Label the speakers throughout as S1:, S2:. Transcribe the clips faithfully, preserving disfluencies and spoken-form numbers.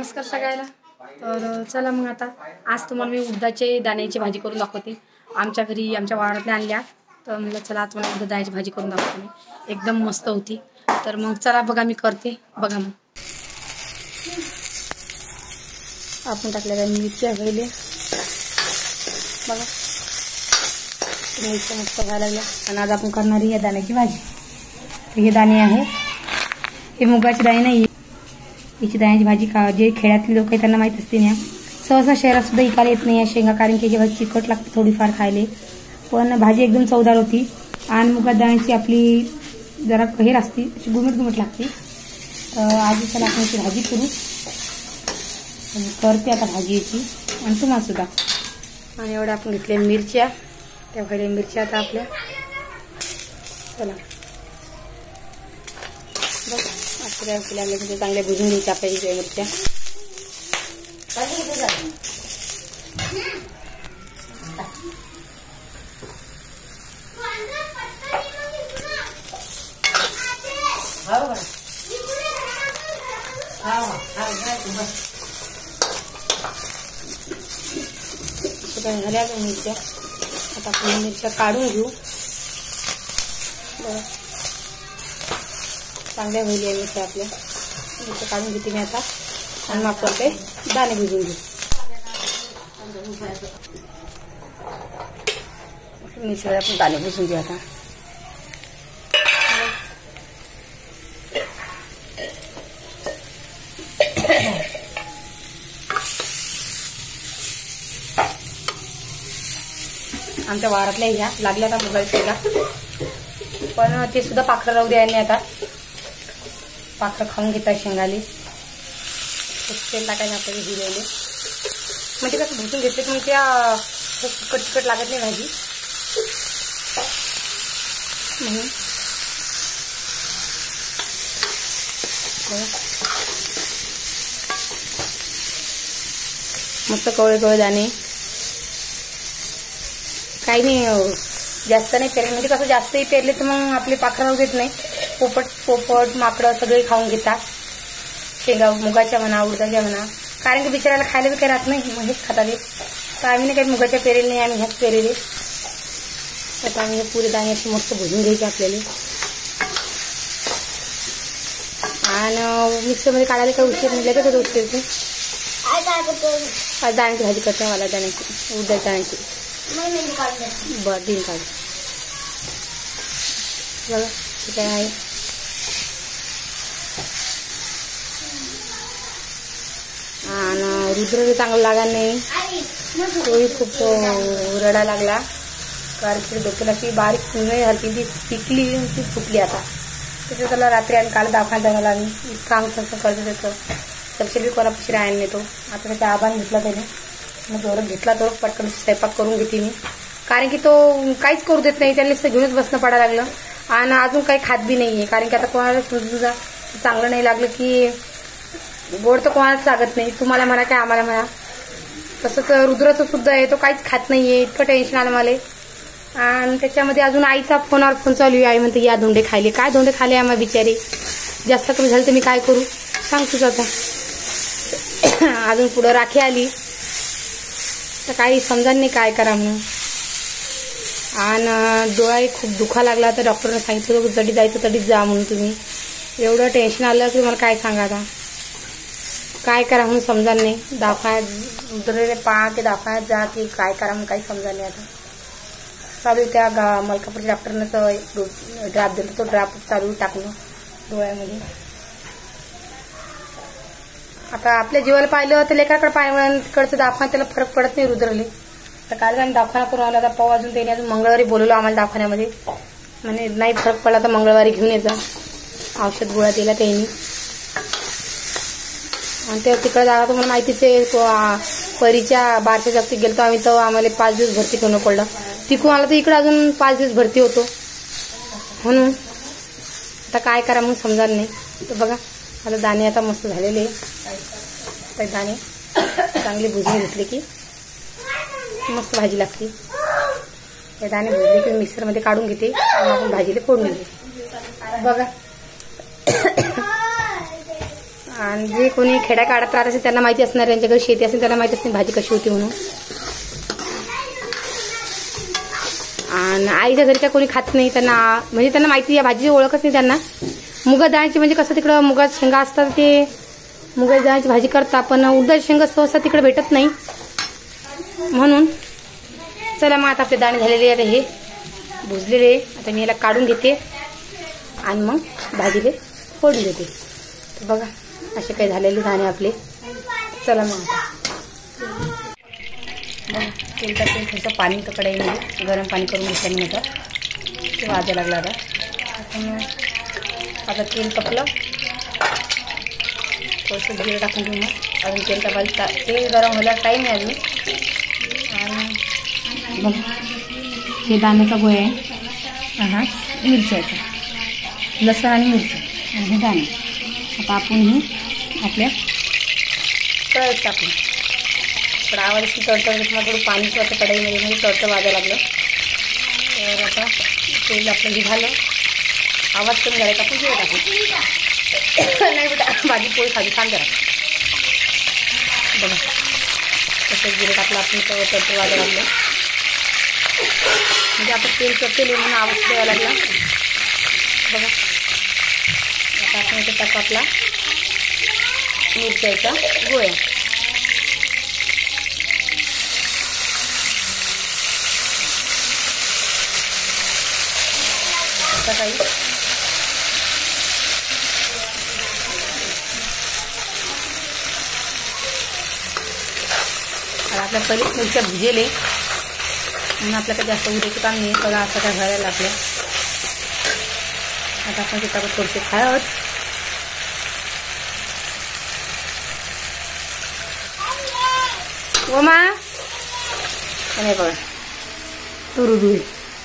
S1: नमस्कार सगळ्यांना। तर चला मग आता आज तुम्हाला मी उडदाचे दाण्याची भाजी करून दाखवते। आमच्या घरी आमच्या वावरातल्या आणल्या, तर मला चला आता मला उडदाची दाण्याची भाजी करून दाखवते मी। एकदम मस्त होती। तर मग चला बघा मी करते, बघा मग। आपण टाकल्या मिरच्या पहिले बघा, मिरच्या मस्त व्हायला लागल्या। आणि आज आपण करणार आहे या दाण्याची भाजी। तर हे दाणे आहे, हे मुगाचे दाणे नाही, याची दाण्याची भाजी का जे खेड्यातले लोक आहेत त्यांना माहित असते ना। सहसा शहरात सुद्धा इकायला येत नाही या शेंगा, कारण की जेव्हा चिकट लागते थोडीफार खायले, पण भाजी एकदम चवदार होती। आणि मुगा दाण्याची आपली जरा हेर असते, अशी गुमट गुमट लागते। आज चला आपण याची भाजी करू, करते आता भाजी याची आणि तुम्हाला सुद्धा। आणि एवढ्या आपण घेतल्या मिरच्या, त्या भरल्या मिरच्या आता आपल्या चला बघ आपल्या फुलांना म्हणजे चांगल्या भुजून घ्यायच्या आपल्या मिरच्या। झाल्या मिरच्या, आता आपण मिरच्या काढून घेऊ। चांगल्या होईल मिरच्या आपल्या, मिरच्या काढून घेते मी आता। आणि मग आपण ते दाणे भिजून घेऊ। मिरच्या आपण दाणे भिजून घेऊ आता। आमच्या वारातल्या ह्या लागल्या आता मुगाच्या, पण ते सुद्धा पाखरं राहू द्या यांनी आता। पाखरं खाऊन घेतात शेंगाली, तेल टाकायचं आपल्याला हिरवले, म्हणजे कसं भुसून घेतले तर मग त्या तिखट तिखट लागत नाही भाजी म्हणून। मस्त कवळे कवळे दाणे, काही नाही जास्त नाही पेरले, म्हणजे कसं जास्तही पेरले तर मग आपले पाखरं राहू देत नाही। पोपट पोपट माकडं सगळे खाऊन घेतात शेंगा, मुगाच्या म्हणा उडदाच्या म्हणा, कारण की बिचारायला खायला बी काही राहत नाही, मग हेच खातात। तर आम्ही नाही काही मुगाच्या पेरेल नाही, आम्ही ह्याच पेरेले। आता आम्ही पुरे दाण्याची मस्त भुजून घ्यायचे आपल्याला। आणि मिक्सरमध्ये काढायला काही उशीर नाही, लगेच होतं उशीर ते। आज दाण्याची भाजी करते मला, दाण्याची उडदाच्या दाण्याची। बर दिन काढ बघा काय आहे। आणि रुद्र चांगलं लागत नाही, तोही खूप रडा लागला, कारण की डोक्याला ती बारीक फुलणे हलकी ती पिकली ती फुटली आता। त्याचं त्याला रात्री आणि काल दवाखान्यात जायला लागली, काम कसं करतो त्याचं तपशील बी कोणापाशी राहायला नाही तो। आता त्याचा आभार घेतला त्याने, मग जोरात घेतला तो, पटकन स्वयंपाक करून घेतली मी, कारण की तो काहीच करू देत नाही, त्याला घेऊनच बसणं पडायला लागलं। आणि अजून काही खात बी नाहीये, कारण की आता कोणाला तुझा चांगलं नाही लागलं की गोड तर कोणालाच लागत नाही, तुम्हाला म्हणा काय आम्हाला म्हणा। तसंच रुद्राचं सुद्धा आहे, तो काहीच खात नाहीये, इतकं टेन्शन आलं मला। आणि त्याच्यामध्ये अजून आईचा फोनवर फोन चालू आहे, आई म्हणते या धोंडे खायले, काय धोंडे खाले आम्हाला बिचारे, जास्त कमी झालं तर मी काय करू सांग तुझं आता। अजून पुढं राखी आली तर काही समजा नाही काय करा म्हणून। आणि डोळाही खूप दुखा लागला, तर डॉक्टरने सांगितलं होतं तडी जायचं तडीच जा म्हणून तुम्ही। एवढं टेन्शन आलं की मला काय सांगा आता, काय करा म्हणून समजा नाही। दवाखान्यात उतरलेले पहा की दवाखान्यात जा की काय करा म्हणून काही समजा नाही आता। चालू त्या गा मलकापूरच्या डॉक्टरनं तो ड्राप दिला, तो ड्राप चालू टाकणं डोळ्यामध्ये। आता आपल्या जीवाला पाहिलं तर लेकराकडे पाहिलं, तिकडचं दवाखान्यात त्याला फरक पडत नाही रुद्रले। तर काल आम्ही दवाखाना करून आला, आता पाव अजून त्याने अजून मंगळवारी बोलवलं आम्हाला दवाखान्यामध्ये, म्हणजे नाही फरक पडला तर मंगळवारी घेऊन यायचा, औषध गोळ्या दिला त्यांनी। आणि ते तिकडे जागा तुम्हाला माहितीच आहे, परीच्या बारच्या जागतिक गेलो आम्ही, तर आम्हाला पाच दिवस भरती करणं पडलं। तिकडून आला तर इकडे अजून पाच दिवस भरती होतो, म्हणून आता काय करा म्हणून समजा नाही। तर बघा आता दाणे आता मस्त झालेले, तर दाणे चांगले भुजून घेतले की मस्त भाजी लागते। हे दाणे भुजले की मिक्सरमध्ये काढून घेते आणि आपण भाजीला फोडून घेते बघा। आणि जे कोणी खेड्या काढत राहत असेल त्यांना माहिती असणार, त्यांच्या घरी शेती असेल त्यांना माहिती असते भाजी कशी होती म्हणून. आणि आईच्या घरी काय कोणी खात नाही, त्यांना म्हणजे त्यांना माहिती या भाजीची ओळखच नाही त्यांना. मुगा डाळीची म्हणजे कसं तिकडं मुगात शेंगा असतात ते मुगा डाळीची भाजी करतात, पण उडदाची शेंगा सहसा तिकडे भेटत नाही म्हणून. चला मग आता आपले दाणे झालेले आता हे भुजलेले, आता मी याला काढून घेते आणि मग भाजीले फोडून देते. तर बघा असे काही झालेले दाणे आपले. चला मग आता तेल टाकून थोडंसं पाणी तर कढईमध्ये गरम पाणी करून घेतल्यानंतर ते वाजायला लागला. आता आपण आता तेल तपलं, थोडंसं जिरं टाकून घेऊ. मग अजून तेल टाकायला तेल गरम व्हायला टाईम आहे अजून. आणि बघा हे दाण्याचा गोळा आहे, हा मिरच्याचा, लसूण आणि मिरची आणि हे दाणे. आता आपण ही आपल्या कढईत टाकू. पण आवाजाची तडतड तुम्हाला थोडं पाणी असं कढईमध्ये म्हणजे तडतड वाजायला लागलं. तर आता तेल आपलं हे झालं, आवाज कमी झाला, आपण जिरं टाकू. नाही बेटा भाजी पोळी खाली छान जरा. बघा तसं जिरं टाकलं आपण तडतड वाजायला लागलं. म्हणजे आता तेल तेल म्हणून आवाज द्यायला लागला. बघा आता आपण इथे टाकू आपला मिरच्याचा गोळा. आता काही आपल्या पहिलेच मिरच्या भिजेले म्हणून आपल्याकडे जास्त उद्याचं काम नाही. बघा असं काय व्हायला आपल्या. आता आपण ते टाकू थोडेसे खायत. ओ मा नाही बघा तुरु दुई.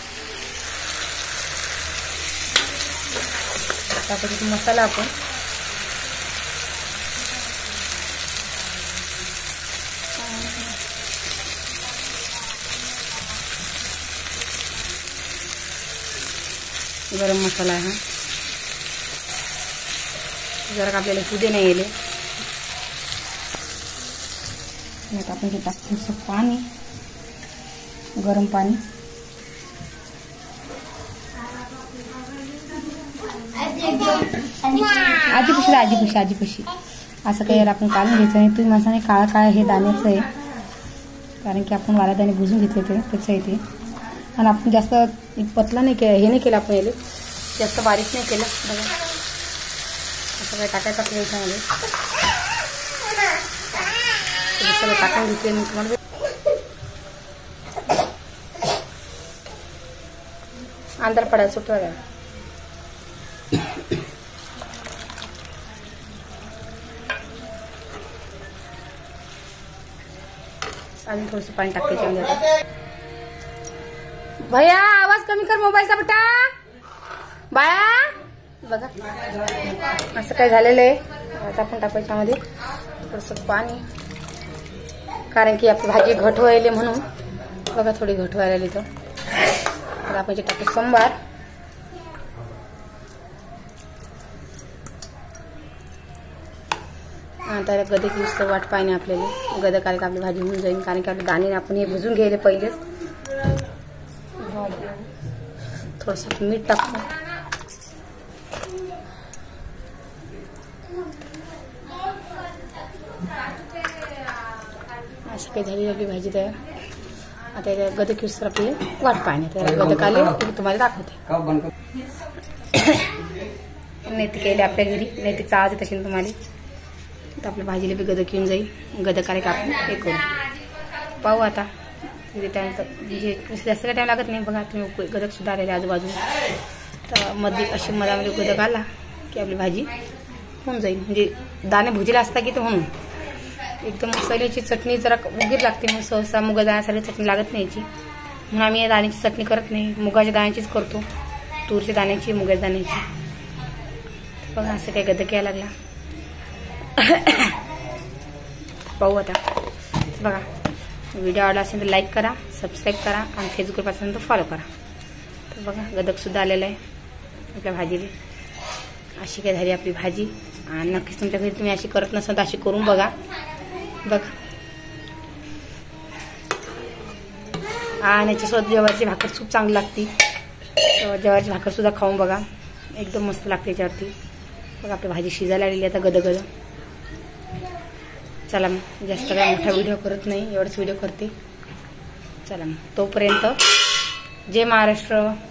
S1: आता आपण मसाला आपण गरम मसाला आहे हा, जरा आपल्याला कुदे नाही येले. आता आपण ते टाकू थोडंसं पाणी, गरम पाणी. आजी पुशी आजी पुशी आजी पुशी असं काही याला आपण काढून घ्यायचं नाही. तुम्ही मसाने काळा काळा हे दाण्याचं आहे, कारण की आपण वाला दाणे भुजून घेतले ते त्याचं आहे ते. आणि आपण जास्त पतला नाही केलं, हे नाही केलं आपण याला जास्त बारीक नाही केलं. बघा असं काही टाकायचं आपल्या याच्यामध्ये सगळं टाकून घेतले मी तुम्हाला. अंदर पडायला सुटवा द्या. अजून थोडंसं पाणी टाकायचं. भैया आवाज कमी कर मोबाईलचा बेटा. बाया बघा असं काय झालेलं आहे. आता आपण टाकू याच्यामध्ये थोडंसं पाणी, कारण की आपली भाजी घट व्हायली म्हणून. बघा थोडी घट व्हायला लागली. तर आपण जे टाकू संबार. आता गदे की वाट पाहिजे आपल्याला. गदे कारण की आपली भाजी होऊन जाईल, कारण की आपले दाणे आपण हे भुजून घ्यायले पहिलेच. थोडंसं मीठ टाकू. अशी काही झाली आपली भाजी तयार. आता या गदे किसर आपली वाट पाहिजे. त्याला गदक आले तुम्हाला दाखवते. नेती केली आपल्या घरी, नेतीचा आवाज येत असेल तुम्हाला. तर आपल्या भाजीला बी गदक येऊन जाईल. गदक आले का आपण हे करू पाहू. आता म्हणजे त्यानंतर म्हणजे जास्त काय टाइम लागत नाही. बघा तुम्ही गदक सुद्धा आलेले आजूबाजू. तर मध्ये अशी मधामध्ये गदक आला की आपली भाजी होऊन जाईल. म्हणजे दाणे भुजले असता की ते म्हणून एकदम मसाल्याची चटणी जरा उगीर लागते. मग सहसा मुगा दाण्यासाठी चटणी लागत नाही याची, म्हणून आम्ही या दाण्याची चटणी करत नाही. मुगाच्या दाण्याचीच करतो, तूरच्या दाण्याची, मुगाच्या दाण्याची. बघा असं काय गदक यायला लागला. पाहू आता. बघा व्हिडिओ आवडला असेल तर लाईक करा, सबस्क्राईब करा आणि फेसबुकवर असेल तर फॉलो करा. तर बघा गदक सुद्धा आलेला आहे आपल्या भाजीला. अशी काय झाली आपली भाजी. आणि नक्कीच तुमच्या घरी तुम्ही अशी करत नसाल तर अशी करून बघा. बघा आणि याच्यासोबत ज्वारीची भाकर खूप चांगली लागते. ज्वारीची भाकर सुद्धा खाऊन बघा, एकदम मस्त लागते याच्यावरती. बघा आपली भाजी शिजायला लागलेली आता गदगद. चला मग जास्त काय मोठा व्हिडिओ करत नाही, एवढाच व्हिडिओ करते. चला मग तोपर्यंत जय महाराष्ट्र.